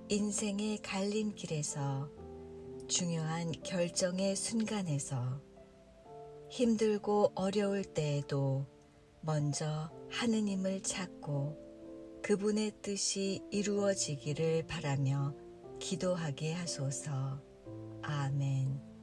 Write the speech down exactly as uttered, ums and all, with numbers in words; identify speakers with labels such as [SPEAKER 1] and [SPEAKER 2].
[SPEAKER 1] 인생의 갈림길에서 중요한 결정의 순간에서 힘들고 어려울 때에도 먼저 하느님을 찾고 그분의 뜻이 이루어지기를 바라며 기도하게 하소서. 아멘.